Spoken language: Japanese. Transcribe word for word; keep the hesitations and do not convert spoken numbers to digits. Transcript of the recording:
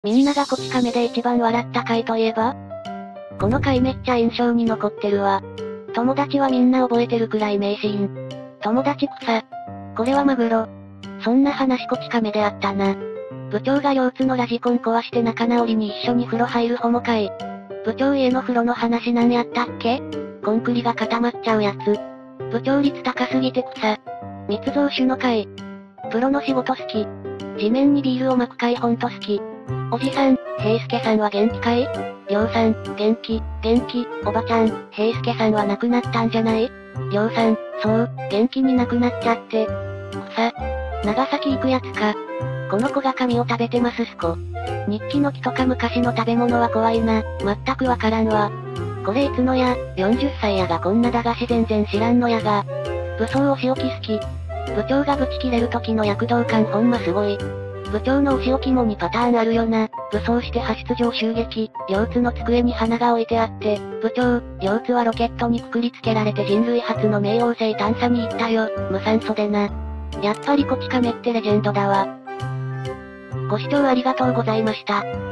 みんながこち亀で一番笑った回といえば？この回めっちゃ印象に残ってるわ。友達はみんな覚えてるくらい名シーン。友達草。これはマグロ。そんな話こち亀であったな。部長が腰痛のラジコン壊して仲直りに一緒に風呂入るホモ会。部長家の風呂の話なんやったっけ？コンクリが固まっちゃうやつ。部長率高すぎて草。密造酒の会。プロの仕事好き。地面にビールを巻く会ほんと好き。おじさん、平助さんは元気かい？りょうさん、元気、元気、おばちゃん、平助さんは亡くなったんじゃない？りょうさん、そう、元気に亡くなっちゃって。草。長崎行くやつか。この子が髪を食べてますすこ。日記の木とか昔の食べ物は怖いな、全くわからんわ。これいつのや、よんじゅっさいやがこんな駄菓子全然知らんのやが。武装お仕置き好き。部長がブチ切れる時の躍動感ほんますごい。部長のお仕置きもにパターンあるよな。武装して派出場襲撃、両津の机に花が置いてあって、部長、両津はロケットにくくりつけられて人類初の冥王星探査に行ったよ、無酸素でな。やっぱりこち亀ってレジェンドだわ。ご視聴ありがとうございました。